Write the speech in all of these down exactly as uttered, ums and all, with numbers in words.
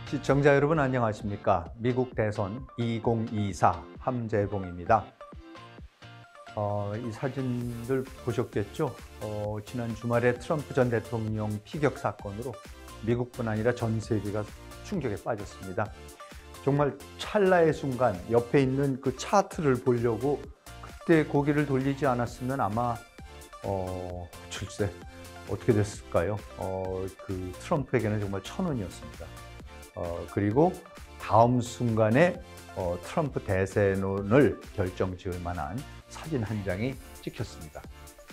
시청자 여러분 안녕하십니까? 미국 대선 이천이십사 함재봉입니다. 어, 이 사진들 보셨겠죠? 어, 지난 주말에 트럼프 전 대통령 피격 사건으로 미국뿐 아니라 전 세계가 충격에 빠졌습니다. 정말 찰나의 순간 옆에 있는 그 차트를 보려고 그때 고개를 돌리지 않았으면 아마 어, 글쎄 어떻게 됐을까요? 어, 그 트럼프에게는 정말 천운이었습니다. 어, 그리고 다음 순간에 어, 트럼프 대선을 결정지을 만한 사진 한 장이 찍혔습니다.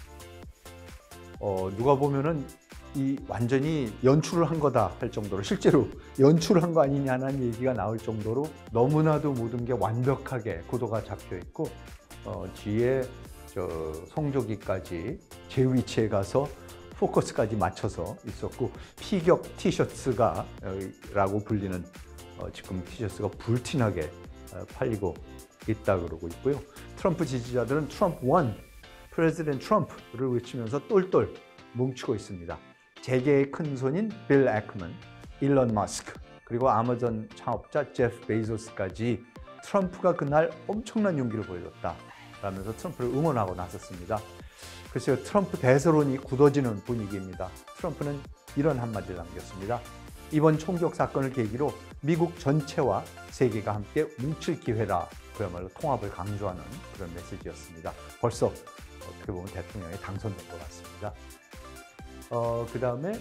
어, 누가 보면은 이 완전히 연출을 한 거다 할 정도로, 실제로 연출을 한 거 아니냐는 얘기가 나올 정도로 너무나도 모든 게 완벽하게 구도가 잡혀 있고, 어, 뒤에 저 송조기까지 제 위치에 가서 포커스까지 맞춰서 있었고, 피격 티셔츠가 라고 불리는 어, 지금 티셔츠가 불티나게 어, 팔리고 있다 그러고 있고요. 트럼프 지지자들은 트럼프 원, 프레지던트 트럼프를 외치면서 똘똘 뭉치고 있습니다. 재계의 큰손인 빌 애크먼, 일론 머스크, 그리고 아마존 창업자 제프 베이조스까지 트럼프가 그날 엄청난 용기를 보여줬다 라면서 트럼프를 응원하고 나섰습니다. 글쎄요, 트럼프 대세론이 굳어지는 분위기입니다. 트럼프는 이런 한마디를 남겼습니다. 이번 총격 사건을 계기로 미국 전체와 세계가 함께 뭉칠 기회라, 그야말로 통합을 강조하는 그런 메시지였습니다. 벌써 어떻게 보면 대통령이 당선된 것 같습니다. 어, 그 다음에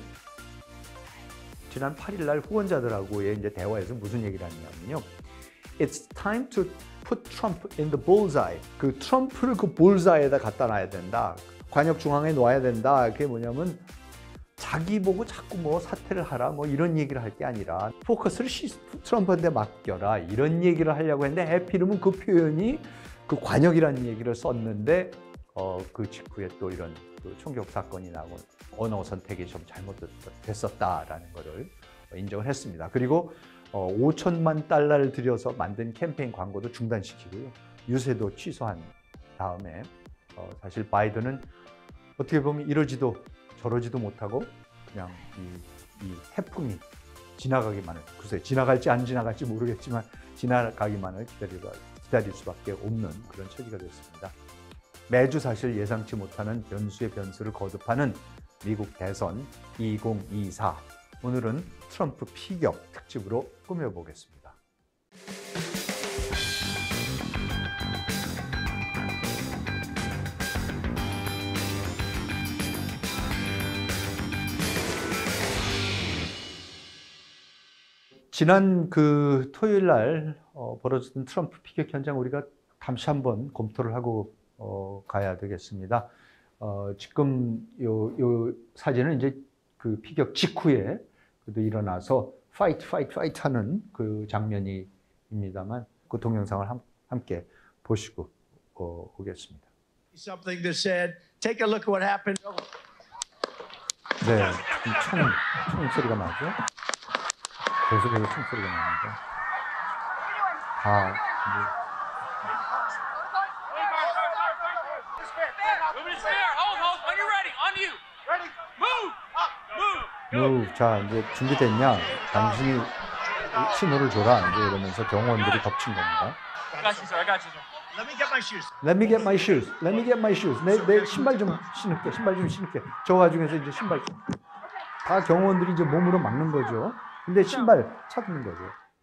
지난 팔 일 날 후원자들하고의 이제 대화에서 무슨 얘기를 하냐면요. It's time to put Trump in the bullseye. 그 트럼프를 그 bullseye에다 갖다 놔야 된다. 관역 중앙에 놓아야 된다. 그게 뭐냐면 자기 보고 자꾸 뭐 사퇴를 하라 뭐 이런 얘기를 할 게 아니라 포커스를 트럼프한테 맡겨라 이런 얘기를 하려고 했는데, 해피름은 그 표현이 그 관역이라는 얘기를 썼는데 어, 그 직후에 또 이런 그 총격 사건이 나고 언어 선택이 좀 잘못됐었다라는 것을 인정을 했습니다. 그리고 어, 오천만 달러를 들여서 만든 캠페인 광고도 중단시키고요. 유세도 취소한 다음에 어, 사실 바이든은 어떻게 보면 이러지도 저러지도 못하고 그냥 이, 이 태풍이 지나가기만을, 글쎄 지나갈지 안 지나갈지 모르겠지만 지나가기만을 기다릴, 기다릴 수밖에 없는 그런 처지가 됐습니다. 매주 사실 예상치 못하는 변수의 변수를 거듭하는 미국 대선 이천이십사. 오늘은 트럼프 피격 특집으로 꾸며보겠습니다. 지난 그 토요일 날 어, 벌어졌던 트럼프 피격 현장, 우리가 다시 한번 검토를 하고 어, 가야 되겠습니다. 어, 지금 요, 요 사진은 이제 그 피격 직후에 그도 일어나서 파이트 파이트 파이트 하는 그 장면입니다만, 그 동영상을 함, 함께 보시고 어, 오겠습니다. Something that said, take a look at what happened. 네, 총, 총 소리가 나죠. 계속해서 총 소리가 납니다. 다 이제 move. 자, 이제 준비됐냐? 당신이 신호를 줘라. 이제 이러면서 경호원들이 덮친 겁니다. I got you, sir. I got you, sir. Let me get my shoes. Let me get my shoes. Let me get my shoes. 내, 내 신발 좀 신을게. 신발 좀 신을게. 저 와중에서 이제 신발 좀. 다 경호원들이 이제 몸으로 막는 거죠. 근데 신발 찾는 거죠.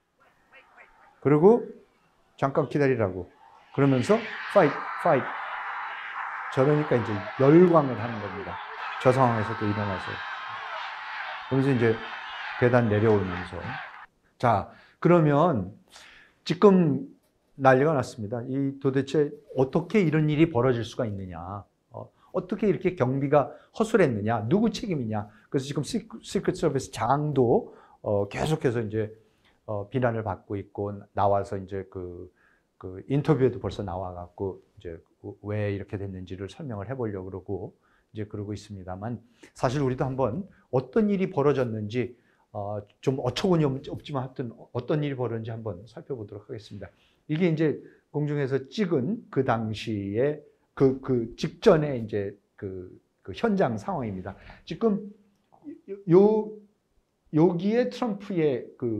그리고 잠깐 기다리라고. 그러면서 fight, fight. 저러니까 이제 열광을 하는 겁니다. 저 상황에서도 일어나서. 그러면서 이제 계단 내려오면서. 자, 그러면 지금 난리가 났습니다. 이 도대체 어떻게 이런 일이 벌어질 수가 있느냐. 어, 어떻게 이렇게 경비가 허술했느냐. 누구 책임이냐. 그래서 지금 시크릿 서비스 장도 어, 계속해서 이제 어, 비난을 받고 있고, 나와서 이제 그, 그 인터뷰에도 벌써 나와갖고 이제 왜 이렇게 됐는지를 설명을 해보려고 그러고 이제 그러고 있습니다만, 사실 우리도 한번 어떤 일이 벌어졌는지 어, 좀 어처구니 없지만 하여튼 어떤 일이 벌어졌는지 한번 살펴보도록 하겠습니다. 이게 이제 공중에서 찍은 그 당시에 그, 그 직전에 이제 그, 그 현장 상황입니다. 지금 요 여기에 트럼프의 그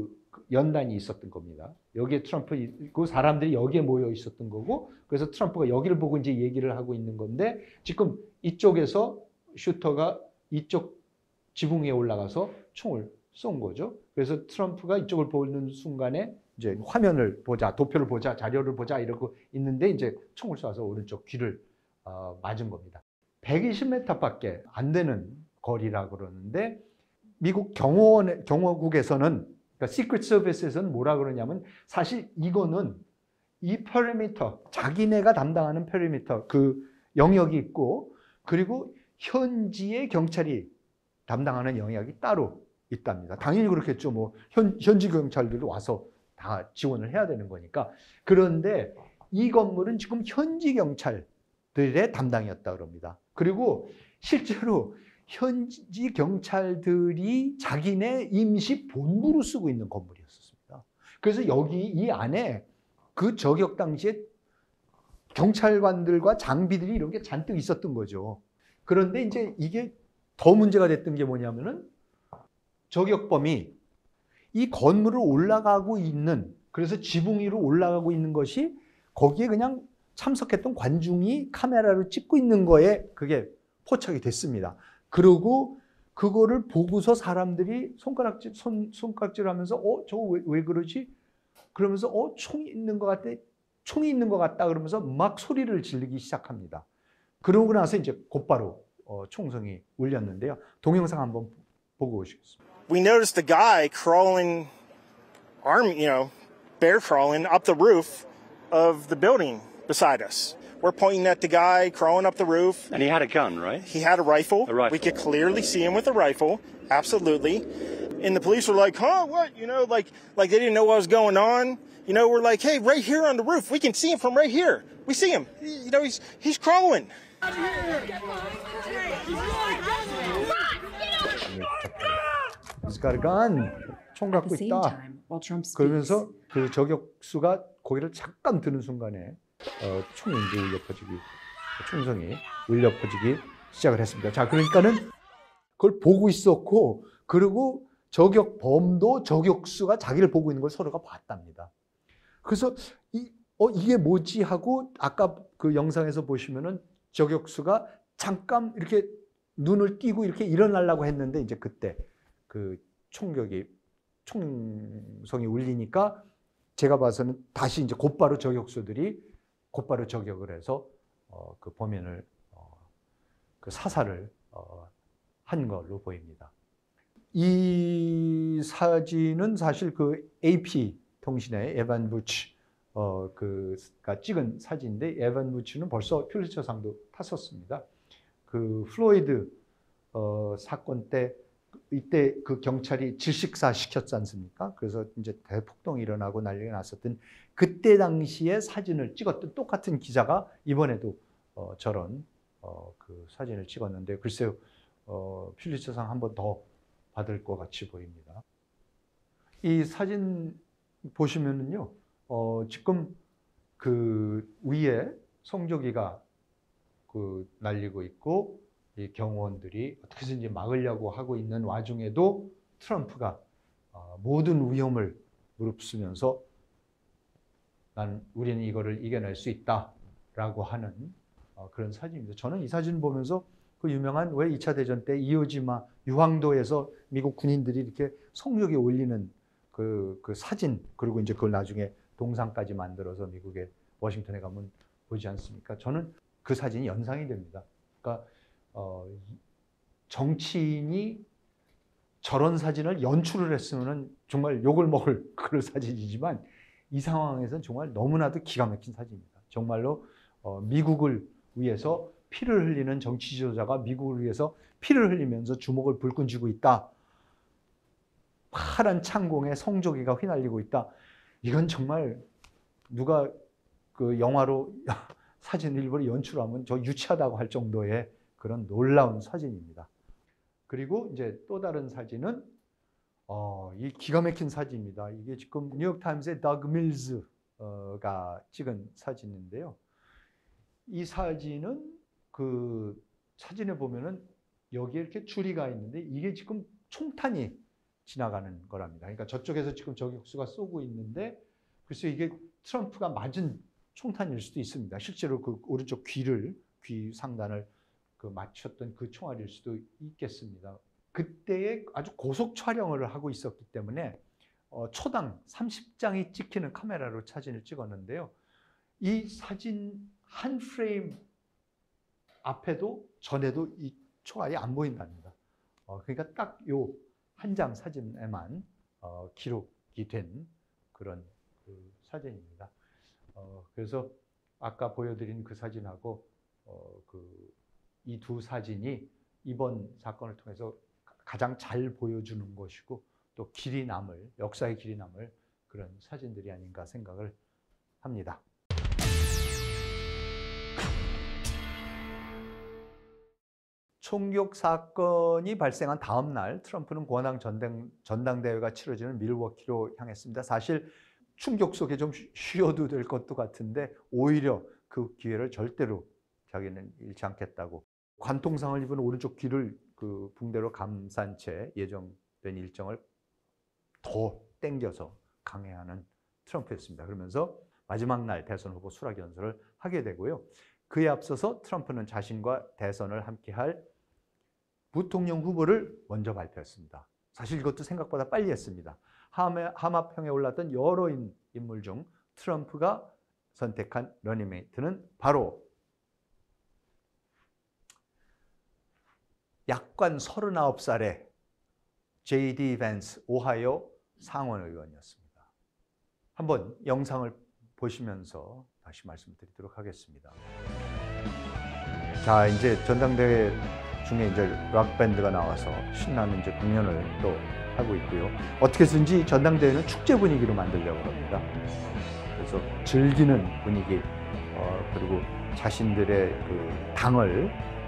연단이 있었던 겁니다. 여기에 트럼프 있고 사람들이 여기에 모여 있었던 거고, 그래서 트럼프가 여기를 보고 이제 얘기를 하고 있는 건데, 지금 이쪽에서 슈터가 이쪽 지붕 위에 올라가서 총을 쏜 거죠. 그래서 트럼프가 이쪽을 보는 순간에 이제 화면을 보자, 도표를 보자, 자료를 보자 이러고 있는데 이제 총을 쏴서 오른쪽 귀를 어, 맞은 겁니다. 백이십 미터밖에 안 되는 거리라 그러는데, 미국 경호원, 경호국에서는, 그러니까 시크릿 서비스에서는 뭐라 그러냐면, 사실 이거는 이 페리미터, 자기네가 담당하는 페리미터 그 영역이 있고, 그리고 현지의 경찰이 담당하는 영역이 따로 있답니다. 당연히 그렇겠죠. 뭐 현, 현지 경찰들도 와서 다 지원을 해야 되는 거니까. 그런데 이 건물은 지금 현지 경찰들의 담당이었다 그럽니다. 그리고 실제로 현지 경찰들이 자기네 임시 본부로 쓰고 있는 건물이었습니다. 그래서 여기 이 안에 그 저격 당시에 경찰관들과 장비들이 이런 게 잔뜩 있었던 거죠. 그런데 이제 이게 더 문제가 됐던 게 뭐냐면은, 저격범이 이 건물을 올라가고 있는, 그래서 지붕 위로 올라가고 있는 것이 거기에 그냥 참석했던 관중이 카메라로 찍고 있는 거에 그게 포착이 됐습니다. 그리고 그거를 보고서 사람들이 손가락질, 손, 손가락질 하면서, 어, 저거 왜, 왜 그러지? 그러면서, 어, 총이 있는 것 같아. 총이 있는 것 같다. 그러면서 막 소리를 지르기 시작합니다. 그러고 나서 이제 곧바로 어, 총성이 울렸는데요. 동영상 한번 보고 오시겠습니다. We noticed a guy crawling, arm, you know, bear crawling up the roof of the building beside us. We're pointing at the guy crawling up the roof. And he had a gun, right? He had a rifle. A rifle. We could clearly see him with a rifle. Absolutely. And the police were like, huh, what? You know, like, like they didn't know what was going on. You know, we're like, hey, right here on the roof. We can see him from right here. We see him. You know, he's, he's crawling. He's got a gun. 총 갖고 있다. 그러면서 그 저격수가 고개를 잠깐 드는 순간에 어, 총이 이제 울려 퍼지기, 총성이 울려 퍼지기 시작을 했습니다. 자, 그러니까는 그걸 보고 있었고, 그리고 저격범도 저격수가 자기를 보고 있는 걸 서로가 봤답니다. 그래서 이, 어, 이게 뭐지 하고, 아까 그 영상에서 보시면은 저격수가 잠깐 이렇게 눈을 띄고 이렇게 일어나려고 했는데, 이제 그때 그 총격이, 총성이 울리니까 제가 봐서는 다시 이제 곧바로 저격수들이 곧바로 저격을 해서 어, 그 범인을 어, 그 사살을 어, 한 걸로 보입니다. 이 사진은 사실 그 에이피 통신의 에반 부치 어, 그가 찍은 사진인데, 에반 부치는 벌써 퓰리처상도 탔었습니다. 그 플로이드 어, 사건 때, 이때 그 경찰이 질식사 시켰지 않습니까? 그래서 이제 대폭동이 일어나고 난리가 났었던 그때 당시에 사진을 찍었던 똑같은 기자가 이번에도 어, 저런 어, 그 사진을 찍었는데, 글쎄요, 어, 퓰리처상 한 번 더 받을 것 같이 보입니다. 이 사진 보시면은요, 어, 지금 그 위에 성조기가 그 날리고 있고, 이 경호원들이 어떻게든지 막으려고 하고 있는 와중에도 트럼프가 어, 모든 위험을 무릅쓰면서 난 우리는 이거를 이겨낼 수 있다라고 하는 어, 그런 사진입니다. 저는 이 사진 보면서 그 유명한 왜 이 차 대전 때 이오지마 유황도에서 미국 군인들이 이렇게 성조기 올리는 그, 그 사진, 그리고 이제 그걸 나중에 동상까지 만들어서 미국의 워싱턴에 가면 보지 않습니까? 저는 그 사진이 연상이 됩니다. 그러니까 어, 정치인이 저런 사진을 연출을 했으면 정말 욕을 먹을 그런 사진이지만, 이 상황에서는 정말 너무나도 기가 막힌 사진입니다. 정말로 어, 미국을 위해서 피를 흘리는 정치 지도자가 미국을 위해서 피를 흘리면서 주먹을 불끈 쥐고 있다. 파란 창공에 성조기가 휘날리고 있다. 이건 정말 누가 그 영화로 사진 일부러 연출하면 저 유치하다고 할 정도의 그런 놀라운 사진입니다. 그리고 이제 또 다른 사진은 어, 이 기가 막힌 사진입니다. 이게 지금 뉴욕타임스의 더그 밀즈가 찍은 사진인데요. 이 사진은 그 사진에 보면은 여기에 이렇게 줄이 가 있는데, 이게 지금 총탄이 지나가는 거랍니다. 그러니까 저쪽에서 지금 저격수가 쏘고 있는데 글쎄 이게 트럼프가 맞은 총탄일 수도 있습니다. 실제로 그 오른쪽 귀를 귀 상단을 그 맞췄던 그 총알일 수도 있겠습니다. 그때에 아주 고속 촬영을 하고 있었기 때문에 어, 초당 삼십 장이 찍히는 카메라로 사진을 찍었는데요. 이 사진 한 프레임 앞에도 전에도 이 총알이 안 보인답니다. 어, 그러니까 딱 요 한 장 사진에만 어, 기록이 된 그런 그 사진입니다. 어, 그래서 아까 보여드린 그 사진하고 어, 그 이 두 사진이 이번 사건을 통해서 가장 잘 보여주는 것이고 또 길이 남을, 역사의 길이 남을 그런 사진들이 아닌가 생각을 합니다. 총격 사건이 발생한 다음 날 트럼프는 권한 전당, 전당대회가 치러지는 밀워키로 향했습니다. 사실 충격 속에 좀 쉬어도 될 것도 같은데 오히려 그 기회를 절대로 자기는 잃지 않겠다고 관통상을 입은 오른쪽 귀를 그 붕대로 감싼 채 예정된 일정을 더 땡겨서 강행하는 트럼프였습니다. 그러면서 마지막 날 대선 후보 수락 연설을 하게 되고요. 그에 앞서서 트럼프는 자신과 대선을 함께할 부통령 후보를 먼저 발표했습니다. 사실 이것도 생각보다 빨리 했습니다. 하마평에 올랐던 여러 인물 중 트럼프가 선택한 러닝메이트는 바로 약관 서른아홉 살의 제이 디 밴스 오하이오 상원 의원이었습니다. 한번 영상을 보시면서 다시 말씀드리도록 하겠습니다. 자, 이제 전당대회 중에 이제 락 밴드가 나와서 신나는 이제 공연을 또 하고 있고요. 어떻게 해서든지 전당대회는 축제 분위기로 만들려고 합니다. 그래서 즐기는 분위기, 어, 그리고 자신들의 그 당을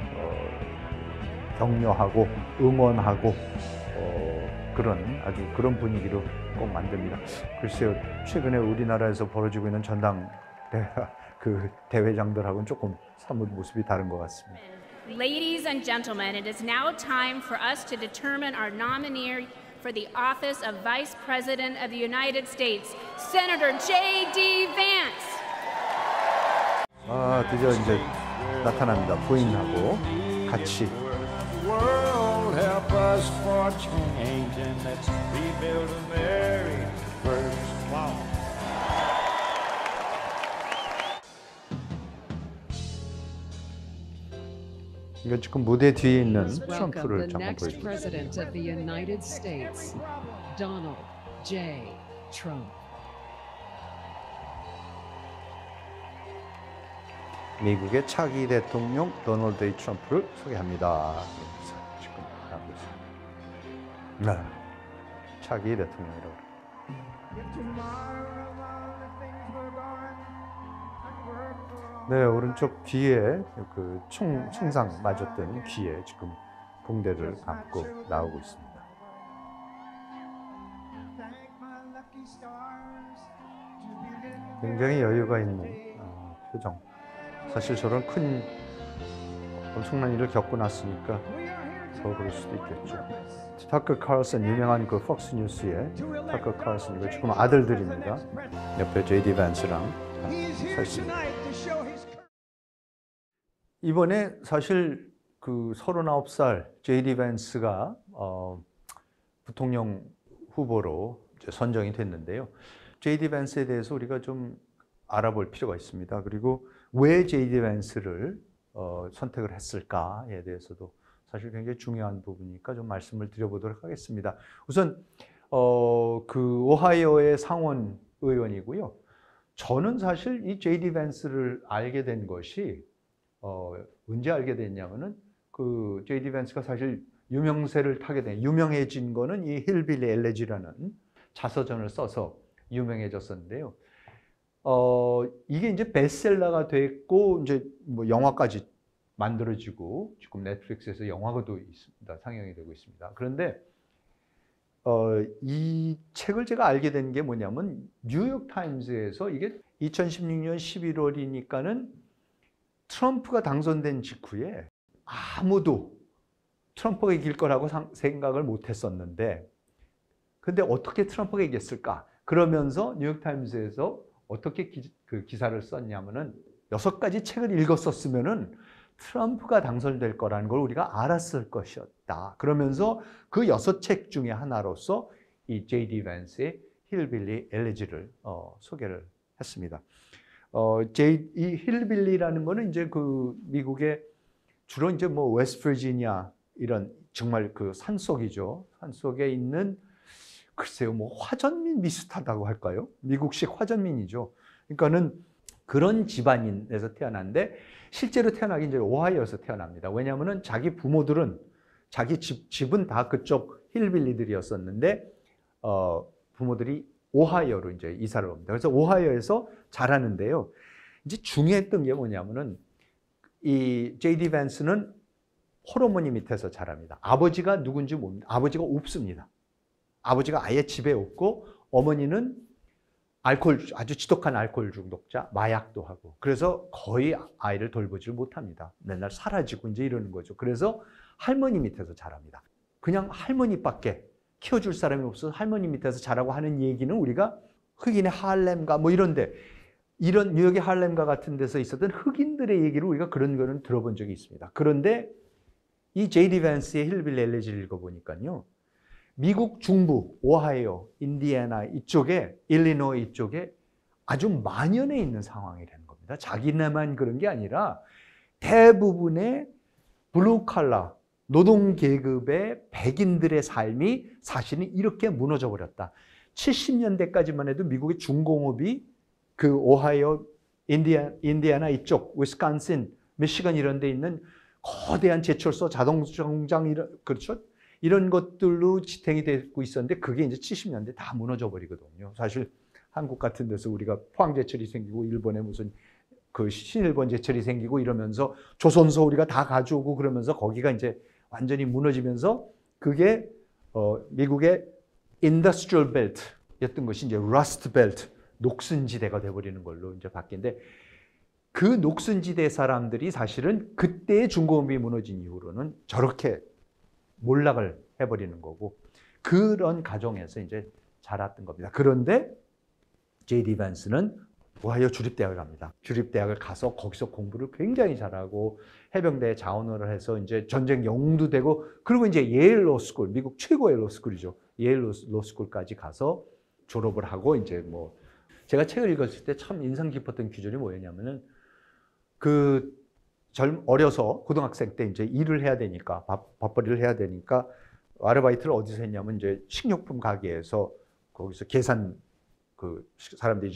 어, 격려하고 응원하고 어, 그런 아주 그런 분위기로 꼭 만듭니다. 글쎄요, 최근에 우리나라에서 벌어지고 있는 전당대회 그 대회장들하고는 조금 사뭇 모습이 다른 것 같습니다. Ladies and gentlemen, it is now time for us to determine our nominee for the office of Vice President of the United States, Senator 제이 디 Vance. 아, 드디어 이제 나타납니다. 부인하고 같이. World help us for change and let's rebuild America's wall. 이거 지금 무대 뒤에 있는 Welcome 트럼프를 the 잠깐 next 보여주세요. president of the United States, Donald J. Trump. 미국의 차기 대통령 도널드 J. 트럼프를 소개합니다. 지금 하고 있습니다. 네, 차기 대통령이라고. 네, 오른쪽 귀에 그 총, 총상 맞았던 귀에 지금 붕대를 감고 나오고 있습니다. 굉장히 여유가 있는 어, 표정. 사실 저런 큰 엄청난 일을 겪고 났으니까 더 그럴 수도 있겠죠. 타커 칼슨, 유명한 그 폭스 뉴스의 타커 칼슨, 이거 지금 아들들입니다. 옆에 제이 디 밴스랑 서 있습니다. 이번에 사실 그 서른아홉 살 제이 디 밴스가 어, 부통령 후보로 이제 선정이 됐는데요. 제이 디 밴스에 대해서 우리가 좀 알아볼 필요가 있습니다. 그리고 왜 제이 디 밴스를 어, 선택을 했을까에 대해서도 사실 굉장히 중요한 부분이니까 좀 말씀을 드려보도록 하겠습니다. 우선 어, 그 오하이오의 상원 의원이고요. 저는 사실 이 제이 디 밴스를 알게 된 것이 어, 언제 알게 됐냐면은 그 제이 디 밴스가 사실 유명세를 타게 된, 유명해진 거는 이 힐빌리 엘레지라는 자서전을 써서 유명해졌었는데요. 어, 이게 이제 베스트셀러가 됐고 이제 뭐 영화까지 만들어지고 지금 넷플릭스에서 영화도 있습니다. 상영이 되고 있습니다. 그런데 어, 이 책을 제가 알게 된 게 뭐냐면 뉴욕 타임즈에서 이게 이천십육 년 십일월이니까는 트럼프가 당선된 직후에 아무도 트럼프가 이길 거라고 생각을 못 했었는데 근데 어떻게 트럼프가 이겼을까? 그러면서 뉴욕타임스에서 어떻게 기, 그 기사를 썼냐면은 여섯 가지 책을 읽었었으면은 트럼프가 당선될 거라는 걸 우리가 알았을 것이었다. 그러면서 그 여섯 책 중에 하나로서 이 제이 디 밴스의 힐빌리 엘리지를 어, 소개를 했습니다. 어, 제이, 이 힐빌리라는 거는 이제 그 미국의 주로 이제 뭐 웨스트버지니아 이런 정말 그 산속이죠. 산속에 있는 글쎄요, 뭐 화전민 비슷하다고 할까요? 미국식 화전민이죠. 그러니까는 그런 집안인에서 태어났는데 실제로 태어나기 이제 오하이오에서 태어납니다. 왜냐하면은 자기 부모들은 자기 집 집은 다 그쪽 힐빌리들이었었는데 어, 부모들이 오하이오로 이제 이사를 옵니다. 그래서 오하이오에서 자라는데요. 이제 중요했던 게 뭐냐면은 이 제이 디 밴스는 홀어머니 밑에서 자랍니다. 아버지가 누군지 모릅니다. 아버지가 없습니다. 아버지가 아예 집에 없고 어머니는 알코올, 아주 지독한 알코올 중독자, 마약도 하고 그래서 거의 아이를 돌보지를 못합니다. 맨날 사라지고 이제 이러는 거죠. 그래서 할머니 밑에서 자랍니다. 그냥 할머니밖에 키워줄 사람이 없어서 할머니 밑에서 자라고 하는 얘기는 우리가 흑인의 할렘가 뭐 이런데 이런 뉴욕의 할렘가 같은 데서 있었던 흑인들의 얘기를 우리가 그런 거는 들어본 적이 있습니다. 그런데 이 제이 디 밴스의 힐빌리 엘리지를 읽어보니까요. 미국 중부, 오하이오, 인디애나 이쪽에, 일리노이 이쪽에 아주 만연해 있는 상황이라는 겁니다. 자기네만 그런 게 아니라 대부분의 블루 칼라, 노동계급의 백인들의 삶이 사실은 이렇게 무너져 버렸다. 칠십 년대까지만 해도 미국의 중공업이 그 오하이오, 인디아, 인디애나 이쪽, 위스콘신, 미시건 이런 데 있는 거대한 제철소, 자동정장 이런, 그렇죠? 이런 것들로 지탱이 되고 있었는데 그게 이제 칠십 년대 다 무너져 버리거든요. 사실 한국 같은 데서 우리가 포항제철이 생기고 일본에 무슨 그 신일본 제철이 생기고 이러면서 조선소 우리가 다 가져오고 그러면서 거기가 이제 완전히 무너지면서 그게 어 미국의 인더스트리얼 벨트였던 것이 이제 러스트 벨트, 녹슨지대가 돼버리는 걸로 이제 바뀐데 그 녹슨지대 사람들이 사실은 그때의 중공업이 무너진 이후로는 저렇게 몰락을 해버리는 거고 그런 가정에서 이제 자랐던 겁니다. 그런데 제이 디 밴스는 오하이오 주립대학을 갑니다. 주립대학을 가서 거기서 공부를 굉장히 잘하고 해병대에 자원을 해서 이제 전쟁 영웅도 되고 그리고 이제 예일 로스쿨, 미국 최고의 로스쿨이죠. 예일 로스쿨까지 가서 졸업을 하고 이제 뭐 제가 책을 읽었을 때 참 인상 깊었던 규절이 뭐였냐면은 그 젊 어려서 고등학생 때 이제 일을 해야 되니까 밥, 밥벌이를 해야 되니까 아르바이트를 어디서 했냐면 이제 식료품 가게에서 거기서 계산 그 사람들이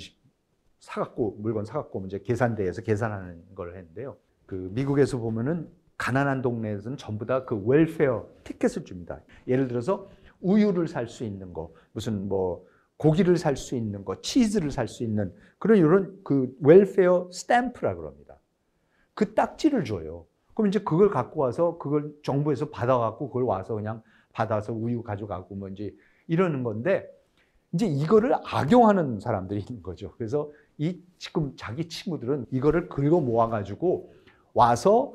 사갖고 물건 사갖고 이제 계산대에서 계산하는 걸 했는데요. 그 미국에서 보면은 가난한 동네에서는 전부 다 그 웰페어 티켓을 줍니다. 예를 들어서 우유를 살 수 있는 거, 무슨 뭐 고기를 살 수 있는 거, 치즈를 살 수 있는 그런 이런 그 웰페어 스탬프라 그럽니다. 그 딱지를 줘요. 그럼 이제 그걸 갖고 와서 그걸 정부에서 받아갖고 그걸 와서 그냥 받아서 우유 가져가고 뭐 이제 이러는 건데 이제 이거를 악용하는 사람들이 있는 거죠. 그래서 이 지금 자기 친구들은 이거를 긁어 모아가지고 와서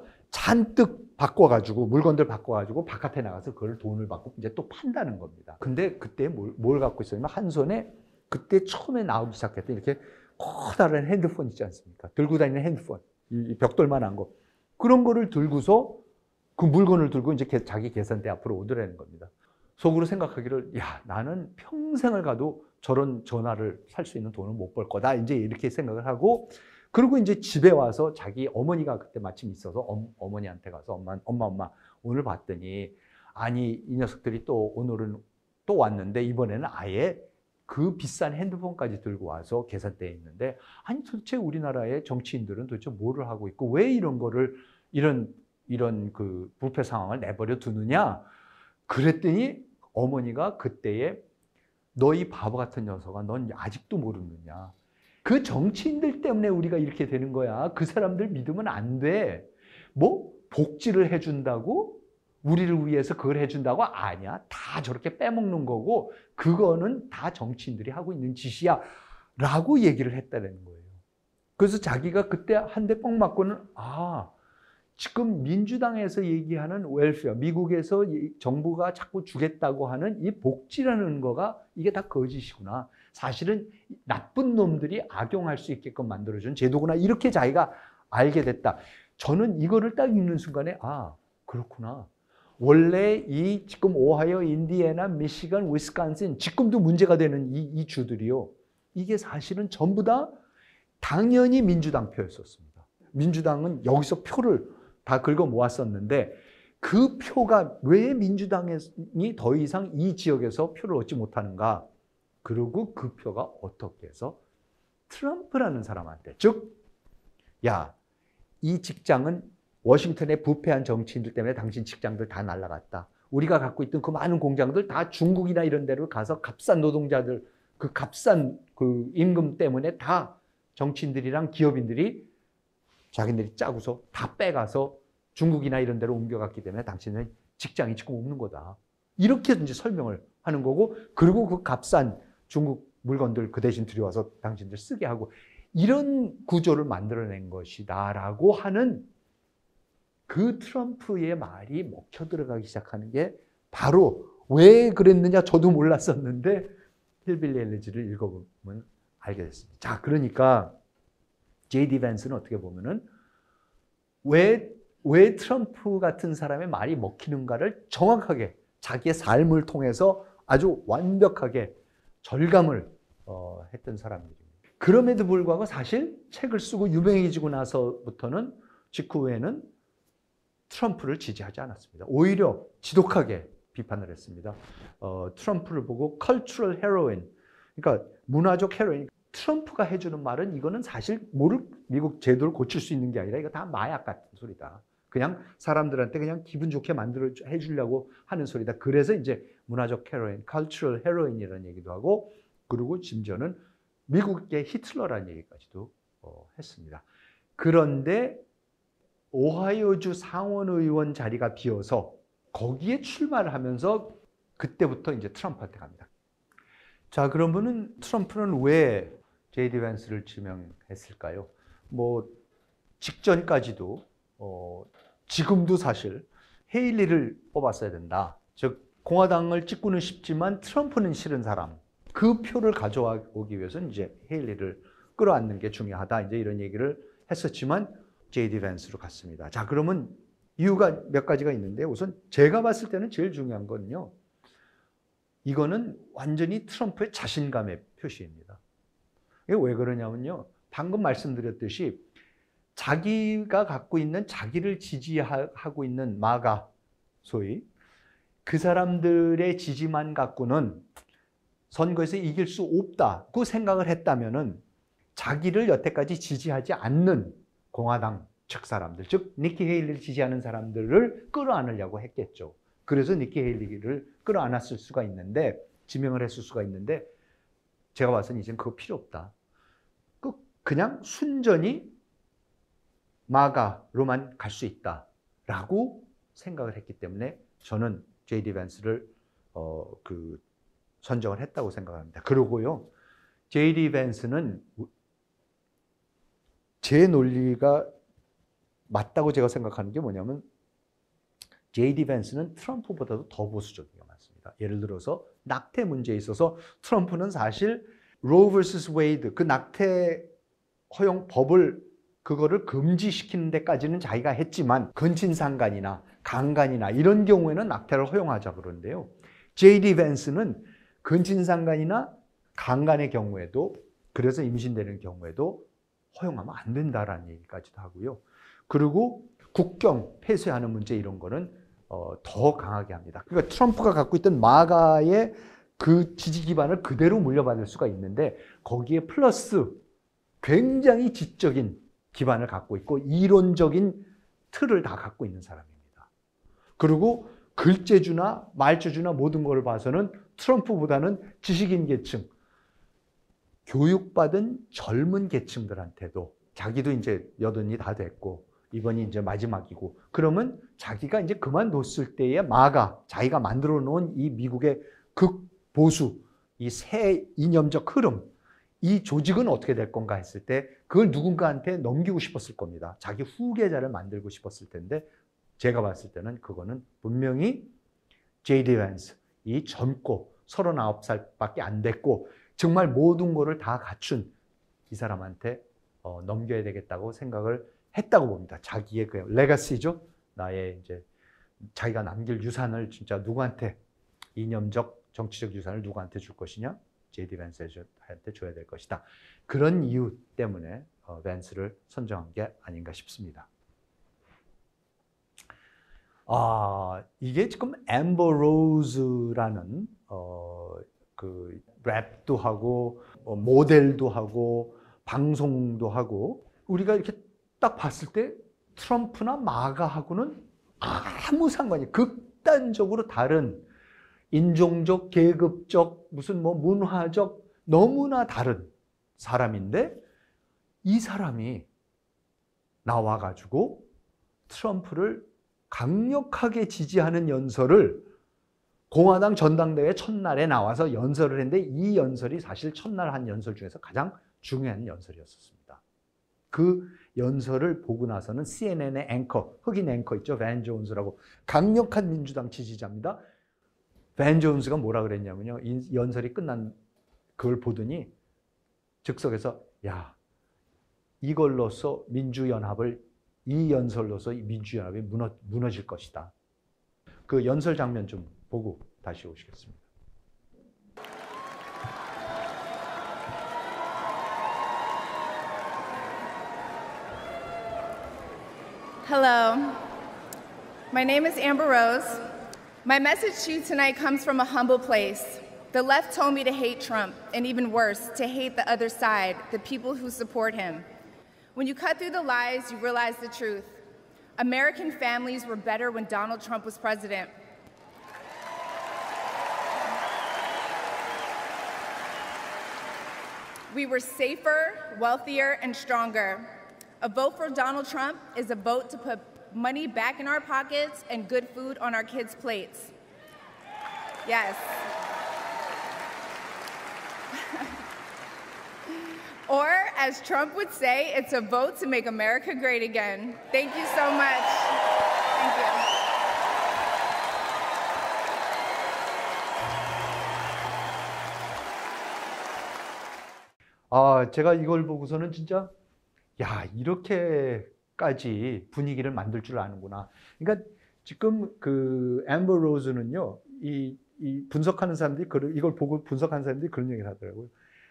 잔뜩 바꿔가지고 물건들 바꿔가지고 바깥에 나가서 그걸 돈을 받고 이제 또 판다는 겁니다. 근데 그때 뭘, 뭘 갖고 있었냐면 한 손에 그때 처음에 나오기 시작했던 이렇게 커다란 핸드폰 있지 않습니까? 들고 다니는 핸드폰. 이 벽돌만한 거. 그런 거를 들고서 그 물건을 들고 이제 자기 계산대 앞으로 오더라는 겁니다. 속으로 생각하기를 야 나는 평생을 가도 저런 전화를 살 수 있는 돈을 못 벌 거다. 이제 이렇게 생각을 하고 그리고 이제 집에 와서 자기 어머니가 그때 마침 있어서 어, 어머니한테 가서 엄마 엄마 엄마 오늘 봤더니 아니 이 녀석들이 또 오늘은 또 왔는데 이번에는 아예 그 비싼 핸드폰까지 들고 와서 계산대에 있는데 아니 도대체 우리나라의 정치인들은 도대체 뭐를 하고 있고 왜 이런 거를 이런 이런 그 부패 상황을 내버려 두느냐 그랬더니 어머니가 그때에 너희 바보 같은 녀석아 넌 아직도 모르느냐 그 정치인들 때문에 우리가 이렇게 되는 거야 그 사람들 믿으면 안 돼 뭐 복지를 해준다고 우리를 위해서 그걸 해준다고 아니야. 다 저렇게 빼먹는 거고 그거는 다 정치인들이 하고 있는 짓이야 라고 얘기를 했다는 거예요. 그래서 자기가 그때 한 대 뻥 맞고는 아 지금 민주당에서 얘기하는 웰페어, 미국에서 정부가 자꾸 주겠다고 하는 이 복지라는 거가 이게 다 거짓이구나. 사실은 나쁜 놈들이 악용할 수 있게끔 만들어준 제도구나. 이렇게 자기가 알게 됐다. 저는 이거를 딱 읽는 순간에 아, 그렇구나. 원래 이 지금 오하이오, 인디애나, 미시건, 위스콘신 지금도 문제가 되는 이, 이 주들이요. 이게 사실은 전부 다 당연히 민주당 표였었습니다. 민주당은 여기서 표를 다 긁어 모았었는데 그 표가 왜 민주당이 더 이상 이 지역에서 표를 얻지 못하는가? 그리고 그 표가 어떻게 해서 트럼프라는 사람한테, 즉, 야, 이 직장은 워싱턴의 부패한 정치인들 때문에 당신 직장들 다 날라갔다. 우리가 갖고 있던 그 많은 공장들 다 중국이나 이런 데로 가서 값싼 노동자들, 그 값싼 그 임금 때문에 다 정치인들이랑 기업인들이 자기들이 짜고서 다 빼가서 중국이나 이런 데로 옮겨갔기 때문에 당신은 직장이 지금 없는 거다. 이렇게 이제 설명을 하는 거고, 그리고 그 값싼 중국 물건들 그 대신 들여와서 당신들 쓰게 하고, 이런 구조를 만들어낸 것이다라고 하는 그 트럼프의 말이 먹혀 들어가기 시작하는 게 바로 왜 그랬느냐 저도 몰랐었는데 힐빌리 엘리지를 읽어보면 알게 됐습니다. 자, 그러니까 제이디 밴스는 어떻게 보면은 왜, 왜 트럼프 같은 사람의 말이 먹히는가를 정확하게 자기의 삶을 통해서 아주 완벽하게 절감을 어, 했던 사람들입니다. 그럼에도 불구하고 사실 책을 쓰고 유명해지고 나서부터는 직후에는 트럼프를 지지하지 않았습니다. 오히려 지독하게 비판을 했습니다. 어, 트럼프를 보고 cultural heroin, 그러니까 문화적 헤로인. 트럼프가 해주는 말은 이거는 사실 모를 미국 제도를 고칠 수 있는 게 아니라 이거 다 마약 같은 소리다. 그냥 사람들한테 그냥 기분 좋게 만들어 해주려고 하는 소리다. 그래서 이제 문화적 헤로인, cultural heroin이라는 얘기도 하고, 그리고 심지어는 미국의 히틀러라는 얘기까지도 어, 했습니다. 그런데 오하이오주 상원의원 자리가 비어서 거기에 출마를 하면서 그때부터 이제 트럼프한테 갑니다. 자, 그러면은 트럼프는 왜 제이디 밴스를 지명했을까요? 뭐 직전까지도 어, 지금도 사실 헤일리를 뽑았어야 된다. 즉 공화당을 찍고는 싶지만 트럼프는 싫은 사람. 그 표를 가져오기 위해서는 이제 헤일리를 끌어안는 게 중요하다. 이제 이런 얘기를 했었지만 제이디 밴스로 갔습니다. 자, 그러면 이유가 몇 가지가 있는데 우선 제가 봤을 때는 제일 중요한 건요. 이거는 완전히 트럼프의 자신감의 표시입니다. 이게 왜 그러냐면요. 방금 말씀드렸듯이 자기가 갖고 있는 자기를 지지하고 있는 마가, 소위 그 사람들의 지지만 갖고는 선거에서 이길 수 없다고 생각을 했다면은 자기를 여태까지 지지하지 않는 공화당 측 사람들, 즉 니키 헤일리를 지지하는 사람들을 끌어안으려고 했겠죠. 그래서 니키 헤일리를 끌어안았을 수가 있는데, 지명을 했을 수가 있는데, 제가 봐서는 이제는 그거 필요 없다. 그냥 순전히 마가로만 갈 수 있다라고 생각을 했기 때문에 저는 제이디 밴스를 어, 그 선정을 했다고 생각합니다. 그리고요, 제이디 밴스는 제 논리가 맞다고 제가 생각하는 게 뭐냐면 제이디 밴스는 트럼프보다도 더 보수적인 게 많습니다. 예를 들어서 낙태 문제에 있어서 트럼프는 사실 로 버서스 웨이드, 그 낙태 허용 법을 그거를 금지시키는 데까지는 자기가 했지만 근친상간이나 강간이나 이런 경우에는 낙태를 허용하자 그러는데요. 제이디 밴스는 근친상간이나 강간의 경우에도, 그래서 임신되는 경우에도 허용하면 안 된다라는 얘기까지도 하고요. 그리고 국경 폐쇄하는 문제 이런 거는 어, 더 강하게 합니다. 그러니까 트럼프가 갖고 있던 마가의 그 지지 기반을 그대로 물려받을 수가 있는데 거기에 플러스 굉장히 지적인 기반을 갖고 있고 이론적인 틀을 다 갖고 있는 사람입니다. 그리고 글재주나 말재주나 모든 걸 봐서는 트럼프보다는 지식인 계층, 교육받은 젊은 계층들한테도, 자기도 이제 여든이 다 됐고 이번이 이제 마지막이고, 그러면 자기가 이제 그만뒀을 때의 마가, 자기가 만들어 놓은 이 미국의 극보수, 이 새 이념적 흐름, 이 조직은 어떻게 될 건가 했을 때 그걸 누군가한테 넘기고 싶었을 겁니다. 자기 후계자를 만들고 싶었을 텐데 제가 봤을 때는 그거는 분명히 제이디 밴스, 이 젊고 서른아홉 살밖에 안 됐고 정말 모든 거를 다 갖춘 이 사람한테 어, 넘겨야 되겠다고 생각을 했다고 봅니다. 자기의 그 레거시죠. 나의 이제 자기가 남길 유산을 진짜 누구한테 이념적 정치적 유산을 누구한테 줄 것이냐? 제이디 밴스한테 줘야 될 것이다. 그런 이유 때문에 어, 밴스를 선정한 게 아닌가 싶습니다. 아, 이게 지금 앰버 로즈라는 어, 그 랩도 하고 어, 모델도 하고 방송도 하고 우리가 이렇게 딱 봤을 때 트럼프나 마가하고는 아무 상관이 극단적으로 다른 인종적, 계급적, 무슨 뭐 문화적 너무나 다른 사람인데 이 사람이 나와가지고 트럼프를 강력하게 지지하는 연설을 공화당 전당대회 첫날에 나와서 연설을 했는데 이 연설이 사실 첫날 한 연설 중에서 가장 중요한 연설이었습니다. 그 연설을 보고 나서는 씨엔엔의 앵커, 흑인 앵커 있죠. 밴 존스라고 강력한 민주당 지지자입니다. 밴 존스가 뭐라 그랬냐면요. 이 연설이 끝난 그걸 보더니 즉석에서 야, 이걸로써 민주연합을 이 연설로서 민주연합이 무너, 무너질 것이다. 그 연설 장면 좀 보고 다시 오시겠습니다. Hello, my name is Amber Rose. My message to you tonight comes from a humble place. The left told me to hate Trump, and even worse, to hate the other side, the people who support him. When you cut through the lies, you realize the truth. American families were better when Donald Trump was president. We were safer, wealthier, and stronger. A vote for Donald Trump is a vote to put money back in our pockets and good food on our kids' plates. Yes. Or, as Trump would say, it's a vote to make America great again. Thank you so much. Thank you. 아, 제가 이걸 보고서는 진짜 야, 이렇게까지 분위기를 만들 줄 아는구나. 그러니까 지금 그 앰버 로즈는요, 이, 이 분석하는 사람들이 이걸 보고 분석하는 사람들이 그런 얘기를 하더라고요.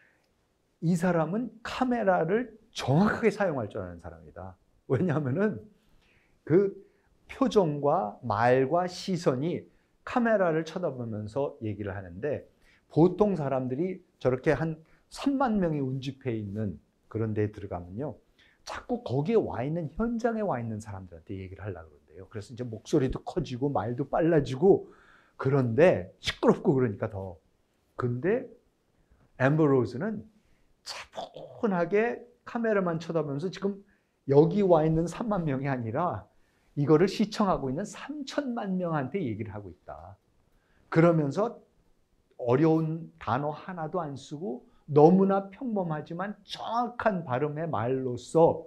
이 사람은 카메라를 정확하게 사용할 줄 아는 사람이다. 왜냐하면은 그 표정과 말과 시선이 카메라를 쳐다보면서 얘기를 하는데 보통 사람들이 저렇게 한 삼만 명이 운집해 있는 그런 데에 들어가면요. 자꾸 거기에 와 있는 현장에 와 있는 사람들한테 얘기를 하려고 그러는데요. 그래서 이제 목소리도 커지고 말도 빨라지고 그런데 시끄럽고 그러니까 더. 근데 앰버 로즈는 차분하게 카메라만 쳐다보면서 지금 여기 와 있는 삼만 명이 아니라 이거를 시청하고 있는 삼천만 명한테 얘기를 하고 있다. 그러면서 어려운 단어 하나도 안 쓰고 너무나 평범하지만 정확한 발음의 말로써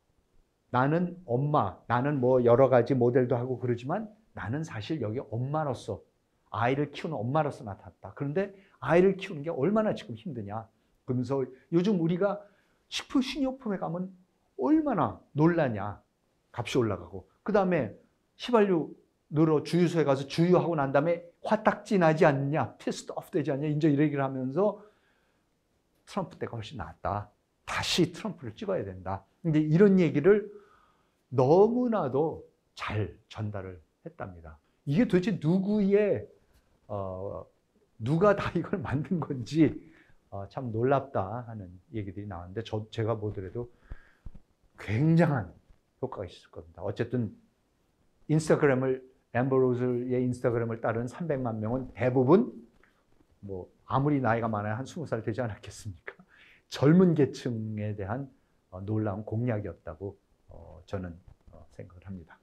나는 엄마, 나는 뭐 여러 가지 모델도 하고 그러지만 나는 사실 여기 엄마로서 아이를 키우는 엄마로서 나타났다. 그런데 아이를 키우는 게 얼마나 지금 힘드냐. 그러면서 요즘 우리가 식품 식료품에 가면 얼마나 놀라냐. 값이 올라가고. 그 다음에 휘발유 넣으러 주유소에 가서 주유하고 난 다음에 화딱지 나지 않냐. 피스트 오프 되지 않냐. 이제 이런 얘기를 하면서 트럼프 때가 훨씬 낫다. 다시 트럼프를 찍어야 된다. 근데 이런 얘기를 너무나도 잘 전달을 했답니다. 이게 도대체 누구의, 어, 누가 다 이걸 만든 건지 어, 참 놀랍다 하는 얘기들이 나왔는데 저, 제가 보더라도 굉장한 효과가 있을 겁니다. 어쨌든 인스타그램을, 앰버 로즈의 인스타그램을 따른 삼백만 명은 대부분 뭐 아무리 나이가 많아야 한 스무 살 되지 않았겠습니까? 젊은 계층에 대한 어, 놀라운 공약이었다고 어, 저는 어, 생각을 합니다.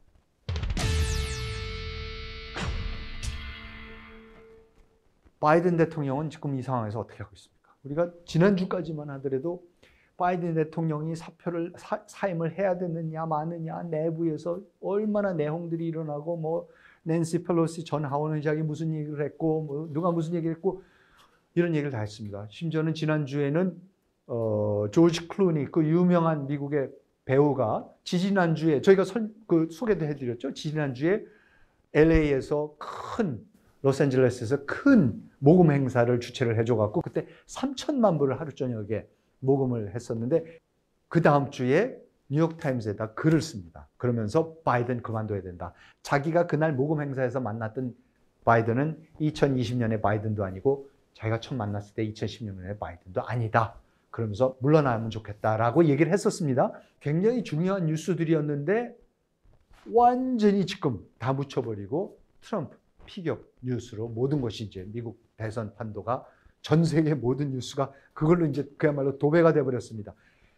바이든 대통령은 지금 이 상황에서 어떻게 하고 있습니까? 우리가 지난주까지만 하더라도 바이든 대통령이 사표를 사, 사임을 해야 되느냐 마느냐 내부에서 얼마나 내홍들이 일어나고 뭐 낸시 펠로시 전 하원 의장이 무슨 얘기를 했고 뭐 누가 무슨 얘기를 했고 이런 얘기를 다 했습니다. 심지어는 지난주에는 어, 조지 클루니 그 유명한 미국의 배우가 지지난주에 저희가 설, 그 소개도 해드렸죠. 지지난주에 엘에이에서 큰 로스앤젤레스에서 큰 모금 행사를 주최를 해줘갖고 그때 삼천만 불을 하루 저녁에 모금을 했었는데 그 다음 주에 뉴욕타임스에다 글을 씁니다. 그러면서 바이든 그만둬야 된다. 자기가 그날 모금 행사에서 만났던 바이든은 이천이십 년의 바이든도 아니고 자기가 처음 만났을 때 이천십육 년의 바이든도 아니다. 그러면서 물러나면 좋겠다라고 얘기를 했었습니다. 굉장히 중요한 뉴스들이었는데 완전히 지금 다 묻혀버리고 트럼프 피격 뉴스로 모든 것이 이제 미국 대선 판도가 전 세계 모든 뉴스가 그걸로 이제 그야말로 도배가 돼버렸습니다.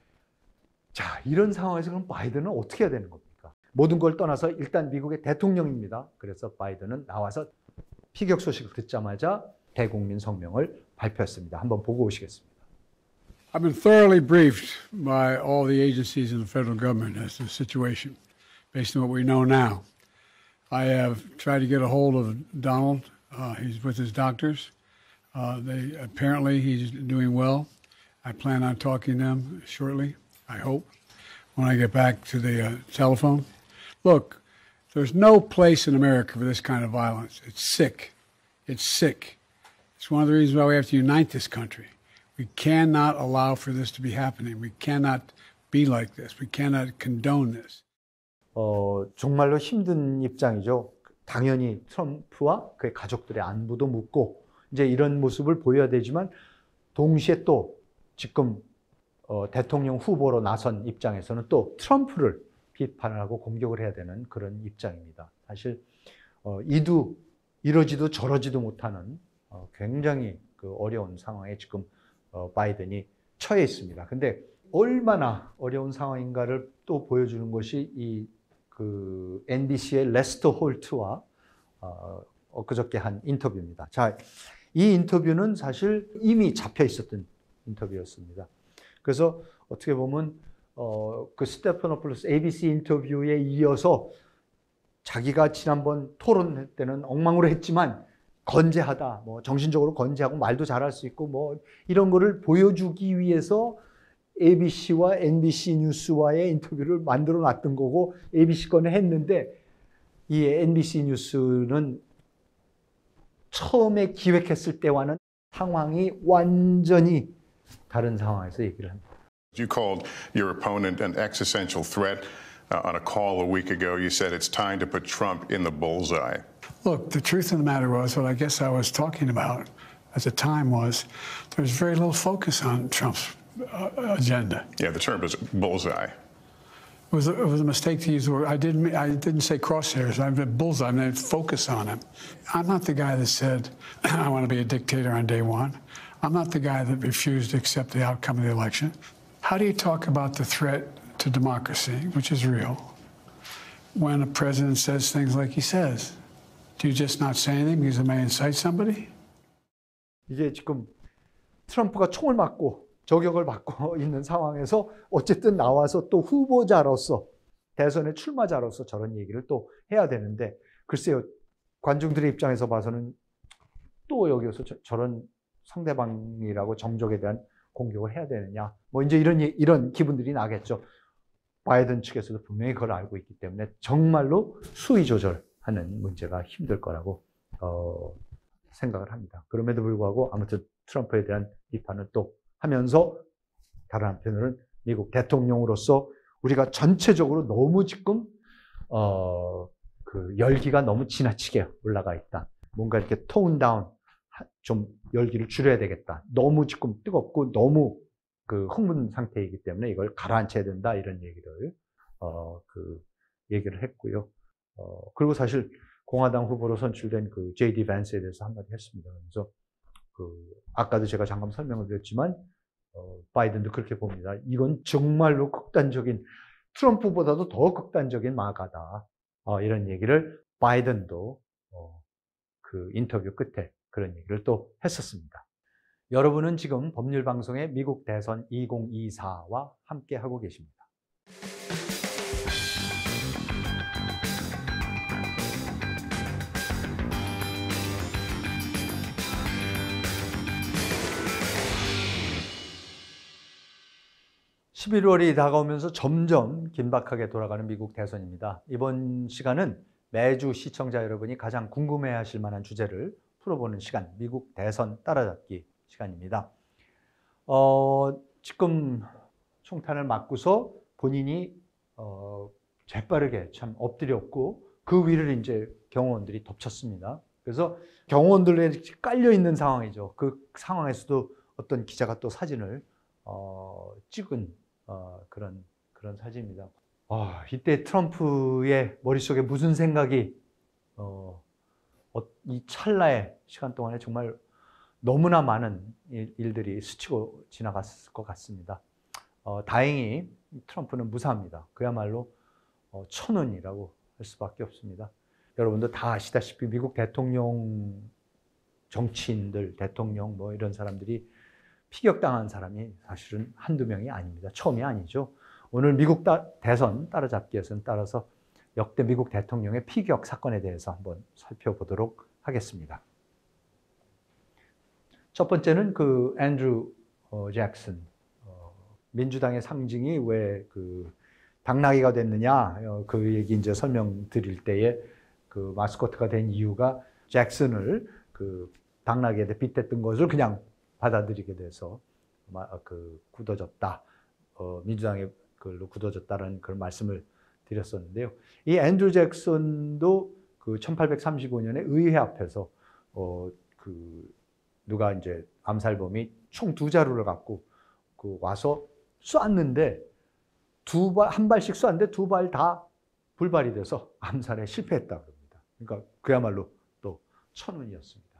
자, 이런 상황에서 그럼 바이든은 어떻게 해야 되는 겁니까? 모든 걸 떠나서 일단 미국의 대통령입니다. 그래서 바이든은 나와서 피격 소식을 듣자마자 대국민 성명을 발표했습니다. 한번 보고 오시겠습니다. I've been thoroughly briefed by all the agencies in the federal government as to the situation, based on what we know now. I have tried to get a hold of Donald. Uh, he's with his doctors. Uh, they apparently he's doing well. I plan on talking to them shortly, I hope, when I get back to the uh, telephone. Look, there's no place in America for this kind of violence. It's sick. It's sick. It's one of the reasons why we have to unite this country. We cannot allow for this to be happening. We cannot be like this. We cannot condone this. 어, 정말로 힘든 입장이죠. 당연히 트럼프와 그의 가족들의 안부도 묻고 이제 이런 모습을 보여야 되지만 동시에 또 지금 어, 대통령 후보로 나선 입장에서는 또 트럼프를 비판하고 공격을 해야 되는 그런 입장입니다. 사실 어, 이도 이러지도 저러지도 못하는 어, 굉장히 그 어려운 상황에 지금 어, 바이든이 처해 있습니다. 근데 얼마나 어려운 상황인가를 또 보여주는 것이 이 그 엔비씨의 레스터 홀트와 어, 엊그저께 한 인터뷰입니다. 자, 이 인터뷰는 사실 이미 잡혀 있었던 인터뷰였습니다. 그래서 어떻게 보면 어, 그 스테파노폴로스 에이비씨 인터뷰에 이어서 자기가 지난번 토론 때는 엉망으로 했지만 건재하다, 뭐 정신적으로 건재하고 말도 잘할 수 있고 뭐 이런 거를 보여주기 위해서 에이비씨와 엔비씨 뉴스와의 인터뷰를 만들어 놨던 거고 에이비씨 거는 했는데 이 엔비씨 뉴스는 처음에 기획했을 때와는 상황이 완전히 다른 상황에서 얘기를 합니다. You called your opponent an existential threat. Uh, on a call a week ago, you said it's time to put Trump in the bullseye. Look, the truth of the matter was, what I guess I was talking about at the time was there was very little focus on Trump's uh, agenda. Yeah, the term is bullseye. It was, a, it was a mistake to use the word. I didn't, I didn't say crosshairs. I meant bullseye. I meant focus on him. I'm not the guy that said, I want to be a dictator on day one. I'm not the guy that refused to accept the outcome of the election. How do you talk about the threat to democracy, which is real, when a president says things like he says? Do you just not say anything because it may incite somebody? 이게 지금 트럼프가 총을 맞고 저격을 받고 있는 상황에서 어쨌든 나와서 또 후보자로서 대선의 출마자로서 저런 얘기를 또 해야 되는데 글쎄요, 관중들의 입장에서 봐서는 또 여기서 저, 저런 상대방이라고 정적에 대한 공격을 해야 되느냐, 뭐 이제 이런 이런 기분들이 나겠죠. 바이든 측에서도 분명히 그걸 알고 있기 때문에 정말로 수위 조절하는 문제가 힘들 거라고 어, 생각을 합니다. 그럼에도 불구하고 아무튼 트럼프에 대한 비판을 또 하면서 다른 한편으로는 미국 대통령으로서 우리가 전체적으로 너무 지금 어, 그 열기가 너무 지나치게 올라가 있다. 뭔가 이렇게 톤 다운, 좀 열기를 줄여야 되겠다. 너무 지금 뜨겁고 너무 그 흥분 상태이기 때문에 이걸 가라앉혀야 된다. 이런 얘기를 어, 그 얘기를 했고요. 어, 그리고 사실 공화당 후보로 선출된 그 제이디 밴스에 대해서 한마디 했습니다. 그래서 그 아까도 제가 잠깐 설명을 드렸지만 어, 바이든도 그렇게 봅니다. 이건 정말로 극단적인, 트럼프보다도 더 극단적인 마가다. 어, 이런 얘기를 바이든도 어, 그 인터뷰 끝에 그런 얘기를 또 했었습니다. 여러분은 지금 법률방송의 미국 대선 이천이십사와 함께하고 계십니다. 십일월이 다가오면서 점점 긴박하게 돌아가는 미국 대선입니다. 이번 시간은 매주 시청자 여러분이 가장 궁금해하실 만한 주제를 풀어보는 시간, 미국 대선 따라잡기 시간입니다. 어, 지금 총탄을 맞고서 본인이 어, 재빠르게 참 엎드렸고 그 위를 이제 경호원들이 덮쳤습니다. 그래서 경호원들에 깔려 있는 상황이죠. 그 상황에서도 어떤 기자가 또 사진을 어, 찍은 어, 그런 그런 사진입니다. 어, 이때 트럼프의 머릿속에 무슨 생각이 어, 어, 이 찰나의 시간 동안에 정말 너무나 많은 일, 일들이 스치고 지나갔을 것 같습니다. 어, 다행히 트럼프는 무사합니다. 그야말로 어, 천운이라고 할 수밖에 없습니다. 여러분도 다 아시다시피 미국 대통령 정치인들, 대통령 뭐 이런 사람들이 피격당한 사람이 사실은 한두 명이 아닙니다. 처음이 아니죠. 오늘 미국 따, 대선 따라잡기에서는 따라서 역대 미국 대통령의 피격 사건에 대해서 한번 살펴보도록 하겠습니다. 첫 번째는 그 앤드루 어, 잭슨, 어, 민주당의 상징이 왜 그 당나귀가 됐느냐, 어, 그 얘기 이제 설명드릴 때에 그 마스코트가 된 이유가 잭슨을 그 당나귀에 빗댔던 것을 그냥 받아들이게 돼서 그 굳어졌다, 어, 민주당에 그걸로 굳어졌다는 그런 말씀을 드렸었는데요. 이 앤드루 잭슨도 그 천팔백삼십오 년에 의회 앞에서 어, 그 누가 이제 암살범이 총 두 자루를 갖고 그 와서 쐈는데 두 발, 한 발씩 쐈는데 두 발 다 불발이 돼서 암살에 실패했다 그럽니다. 그러니까 그야말로 또 천운이었습니다.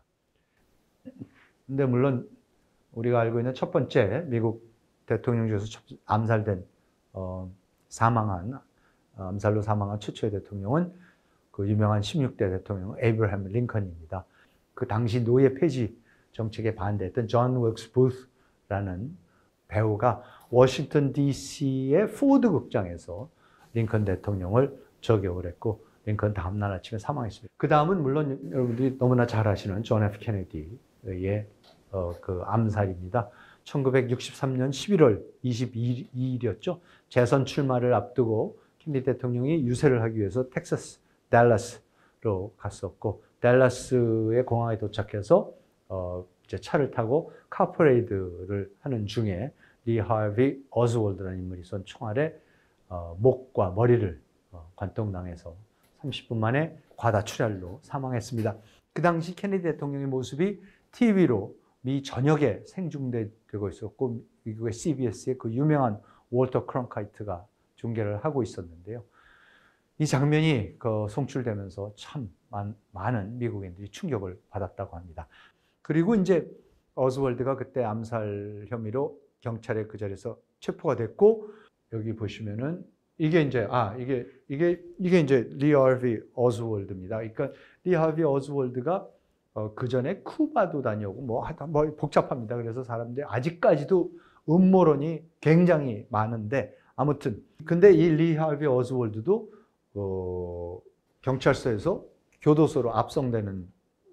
근데 물론 우리가 알고 있는 첫 번째 미국 대통령 중에서 암살된 어, 사망한 암살로 사망한 최초의 대통령은 그 유명한 십육 대 대통령 에이브러햄 링컨입니다. 그 당시 노예 폐지 정책에 반대했던 존 윌크스 부스라는 배우가 워싱턴 디씨의 포드 극장에서 링컨 대통령을 저격을 했고 링컨 다음날 아침에 사망했습니다. 그 다음은 물론 여러분들이 너무나 잘 아시는 존 에프 케네디의 어, 그 암살입니다. 천구백육십삼 년 십일월 이십이일이었죠. 재선 출마를 앞두고 케네디 대통령이 유세를 하기 위해서 텍사스 댈러스로 갔었고 댈러스의 공항에 도착해서 어, 이제 차를 타고 카퍼레이드를 하는 중에 리 하비 오즈월드라는 인물이 쏜 총알에 어, 목과 머리를 어, 관통당해서 삼십 분 만에 과다출혈로 사망했습니다. 그 당시 케네디 대통령의 모습이 티비로 미 전역에 생중계되고 있었고 미국의 씨비에스의 그 유명한 월터 크론카이트가 중계를 하고 있었는데요. 이 장면이 그 송출되면서 참 많, 많은 미국인들이 충격을 받았다고 합니다. 그리고 이제 오즈월드가 그때 암살 혐의로 경찰에 그 자리에서 체포가 됐고 여기 보시면은 이게 이제 아 이게 이게 이게 이제 리 하비 오즈월드입니다. 그러니까 리 하비 오즈월드가 어, 그 전에 쿠바도 다녀오고 뭐 하여튼 뭐 복잡합니다. 그래서 사람들이 아직까지도 음모론이 굉장히 많은데 아무튼 근데 이 리 하비 오즈월드도 어, 경찰서에서 교도소로 압송되는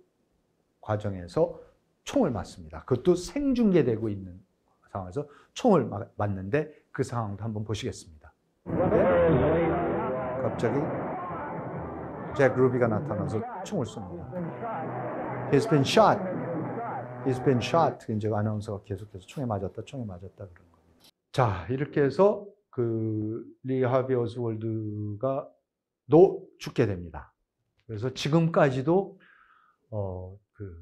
과정에서 총을 맞습니다. 그것도 생중계되고 있는 상황에서 총을 맞는데 그 상황도 한번 보시겠습니다. 갑자기 잭 루비가 나타나서 총을 쏩니다. He's been shot. He's been shot. 이제 아나운서가 계속해서 총에 맞았다, 총에 맞았다 그런 겁니다. 자, 이렇게 해서 그 리 하비 오즈월드가 또 죽게 됩니다. 그래서 지금까지도 어, 그,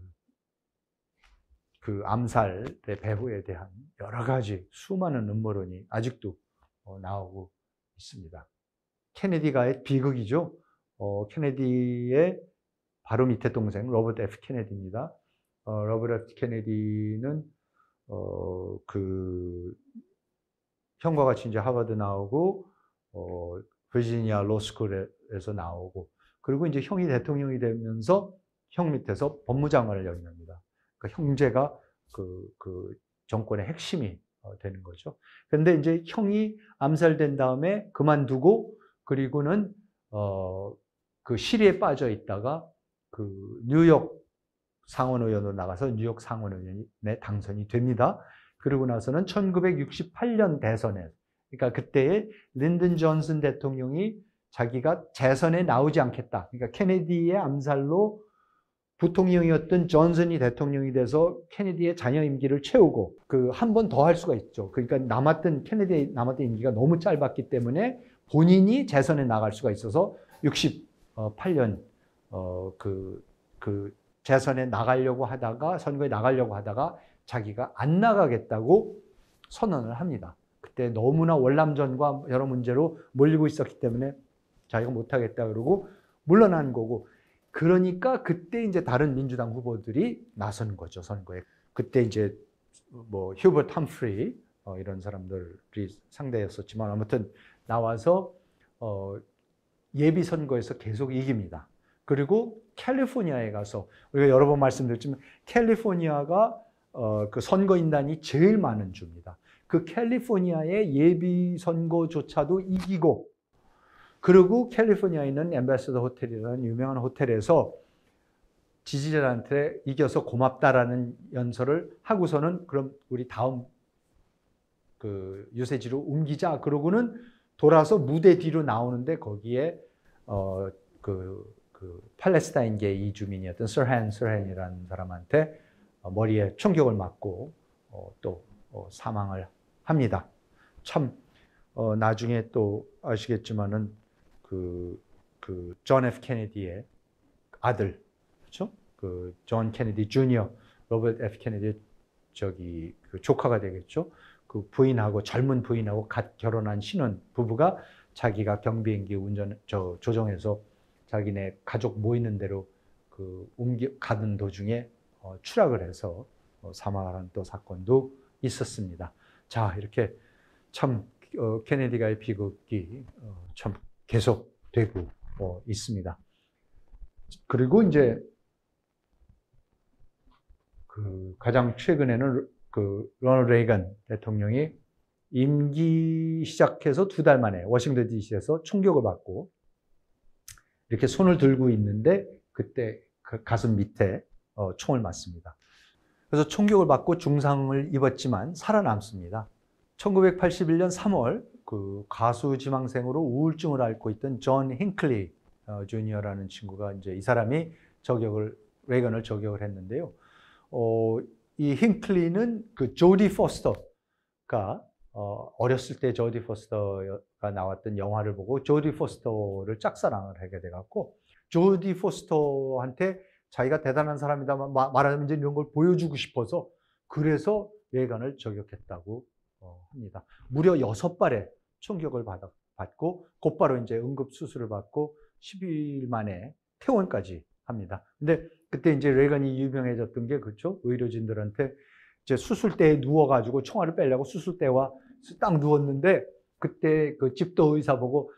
그 암살의 배후에 대한 여러 가지 수많은 음모론이 아직도 어, 나오고 있습니다. 케네디가의 비극이죠. 어, 케네디의 바로 밑에 동생 로버트 에프 케네디입니다. 어, 로버트 에프 케네디는 어, 그 형과 같이 이제 하버드 나오고 어, 버지니아 로스쿨에서 나오고 그리고 이제 형이 대통령이 되면서 형 밑에서 법무장관을 역임합니다. 그러니까 형제가 그, 그 정권의 핵심이 되는 거죠. 그런데 이제 형이 암살된 다음에 그만두고 그리고는 어, 그 시리에 빠져 있다가 그 뉴욕 상원의원으로 나가서 뉴욕 상원의원에 당선이 됩니다. 그러고 나서는 천구백육십팔 년 대선에, 그러니까 그때에 린든 존슨 대통령이 자기가 재선에 나오지 않겠다. 그러니까 케네디의 암살로 부통령이었던 존슨이 대통령이 돼서 케네디의 잔여 임기를 채우고 그 한 번 더 할 수가 있죠. 그러니까 남았던 케네디의 남았던 임기가 너무 짧았기 때문에 본인이 재선에 나갈 수가 있어서 육십팔 년 어, 그, 그 재선에 나가려고 하다가 선거에 나가려고 하다가 자기가 안 나가겠다고 선언을 합니다. 그때 너무나 월남전과 여러 문제로 몰리고 있었기 때문에 자기가 못하겠다 그러고 물러난 거고, 그러니까 그때 이제 다른 민주당 후보들이 나선 거죠, 선거에. 그때 이제 뭐 휴버트 험프리 어, 이런 사람들이 상대였었지만 아무튼 나와서 어, 예비 선거에서 계속 이깁니다. 그리고 캘리포니아에 가서, 우리가 여러 번 말씀드렸지만 캘리포니아가 어, 그 선거인단이 제일 많은 주입니다. 그 캘리포니아의 예비 선거조차도 이기고, 그리고 캘리포니아에 있는 앰베서더 호텔이라는 유명한 호텔에서 지지자한테 이겨서 고맙다라는 연설을 하고서는 그럼 우리 다음 그 유세지로 옮기자. 그러고는 돌아서 무대 뒤로 나오는데 거기에 어 그 그 팔레스타인계 이주민이었던 서한 서한이라는 사람한테 머리에 총격을 맞고 어 또 어 사망을 합니다. 참 어 나중에 또 아시겠지만은 그 그 존 에프 케네디의 아들, 그렇죠? 그 존 케네디 주니어, 로버트 에프 케네디 저기 그 조카가 되겠죠. 그 부인하고 젊은 부인하고 갓 결혼한 신혼 부부가 자기가 경비행기 운전 저 조정해서 자기네 가족 모이는 대로 그 옮겨 가는 도중에 어, 추락을 해서 어, 사망하는 또 사건도 있었습니다. 자, 이렇게 참 어, 케네디가의 비극이 어, 참 계속되고 어, 있습니다. 그리고 이제 그 가장 최근에는 그 로널드 레이건 대통령이 임기 시작해서 두 달 만에 워싱턴 디씨에서 총격을 받고 이렇게 손을 들고 있는데 그때 그 가슴 밑에 어, 총을 맞습니다. 그래서 총격을 받고 중상을 입었지만 살아남습니다. 천구백팔십일 년 삼월 그 가수 지망생으로 우울증을 앓고 있던 존 힌클리 어, 주니어라는 친구가 이제 이 사람이 저격을 레이건을 저격을 했는데요. 어, 이 힌클리는 그 조디 포스터가 어, 어렸을 때 조디 포스터가 나왔던 영화를 보고 조디 포스터를 짝사랑을 하게 돼갖고 조디 포스터한테 자기가 대단한 사람이다 말하면 이런 걸 보여주고 싶어서 그래서 레이건을 저격했다고 어, 합니다. 무려 여섯 발의 총격을 받, 받고 곧바로 이제 응급 수술을 받고 십이 일 만에 퇴원까지 합니다. 근데 그때 이제 레이건이 유명해졌던 게 그렇죠. 의료진들한테 이제 수술대에 누워가지고 총알을 빼려고 수술대와 딱 누웠는데 그때 그 집도 의사 보고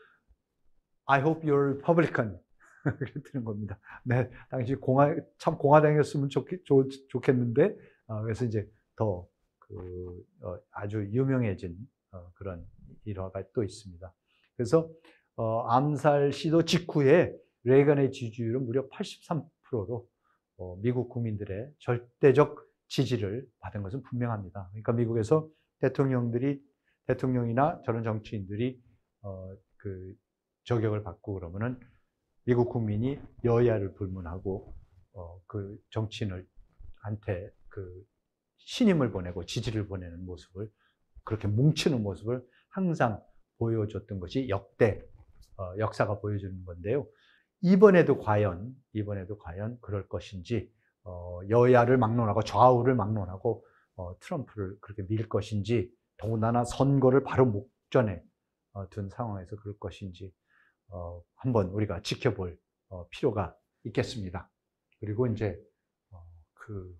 I hope you're Republican 그랬다는 겁니다. 네, 당시 공화 참 공화당이었으면 좋, 좋, 좋겠는데 어, 그래서 이제 더 그 어, 아주 유명해진 어, 그런 일화가 또 있습니다. 그래서 어, 암살 시도 직후에 레이건의 지지율은 무려 팔십삼 퍼센트로 어, 미국 국민들의 절대적 지지를 받은 것은 분명합니다. 그러니까 미국에서 대통령들이 대통령이나 저런 정치인들이 어, 그 저격을 받고 그러면은 미국 국민이 여야를 불문하고 어, 그 정치인을 한테 그 신임을 보내고 지지를 보내는 모습을 그렇게 뭉치는 모습을 항상 보여줬던 것이 역대 어, 역사가 보여주는 건데요. 이번에도 과연 이번에도 과연 그럴 것인지 어, 여야를 막론하고 좌우를 막론하고 어, 트럼프를 그렇게 밀 것인지 더군다나 선거를 바로 목전에 어, 둔 상황에서 그럴 것인지 어, 한번 우리가 지켜볼 어, 필요가 있겠습니다. 그리고 이제 어, 그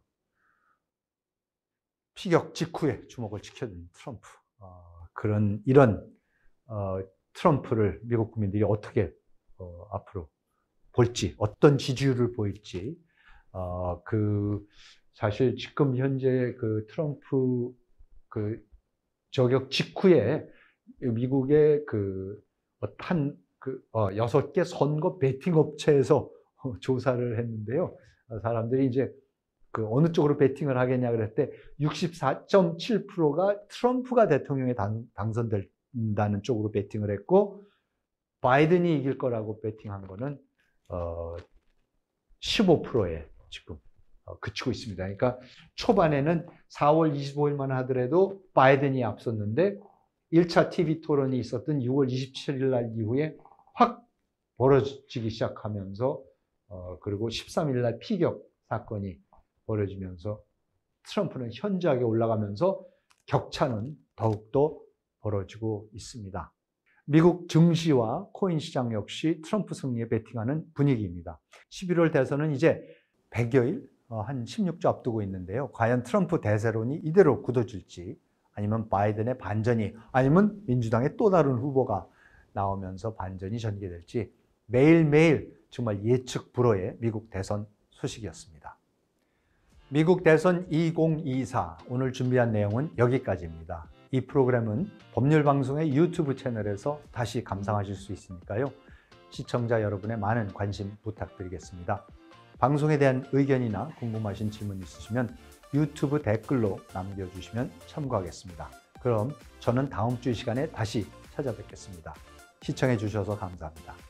피격 직후에 주목을 지켜준 트럼프 어, 그런 이런 어, 트럼프를 미국 국민들이 어떻게 어, 앞으로 볼지 어떤 지지율을 보일지 어, 그 사실 지금 현재 그 트럼프 그 저격 직후에 미국의 그 한 그 어, 여섯 개 선거 베팅 업체에서 조사를 했는데요. 사람들이 이제 그 어느 쪽으로 베팅을 하겠냐 그랬을 때 육십사 점 칠 퍼센트가 트럼프가 대통령에 당, 당선된다는 쪽으로 베팅을 했고, 바이든이 이길 거라고 베팅한 거는 어, 십오 퍼센트에 지금 어, 그치고 있습니다. 그러니까 초반에는 사월 이십오일만 하더라도 바이든이 앞섰는데 일 차 티비 토론이 있었던 유월 이십칠일 날 이후에 확 벌어지기 시작하면서 어, 그리고 십삼일 날 피격 사건이 벌어지면서 트럼프는 현저하게 올라가면서 격차는 더욱더 벌어지고 있습니다. 미국 증시와 코인 시장 역시 트럼프 승리에 베팅하는 분위기입니다. 십일월 대선은 이제 백여일, 한 십육 주 앞두고 있는데요. 과연 트럼프 대세론이 이대로 굳어질지, 아니면 바이든의 반전이, 아니면 민주당의 또 다른 후보가 나오면서 반전이 전개될지 매일매일 정말 예측 불허의 미국 대선 소식이었습니다. 미국 대선 이천이십사, 오늘 준비한 내용은 여기까지입니다. 이 프로그램은 법률방송의 유튜브 채널에서 다시 감상하실 수 있으니까요. 시청자 여러분의 많은 관심 부탁드리겠습니다. 방송에 대한 의견이나 궁금하신 질문 있으시면 유튜브 댓글로 남겨주시면 참고하겠습니다. 그럼 저는 다음 주 이 시간에 다시 찾아뵙겠습니다. 시청해 주셔서 감사합니다.